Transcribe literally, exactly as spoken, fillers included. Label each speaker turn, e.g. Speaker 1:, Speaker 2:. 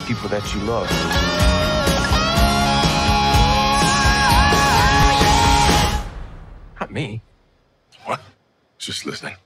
Speaker 1: people that you love. Not me.
Speaker 2: What? Just listening.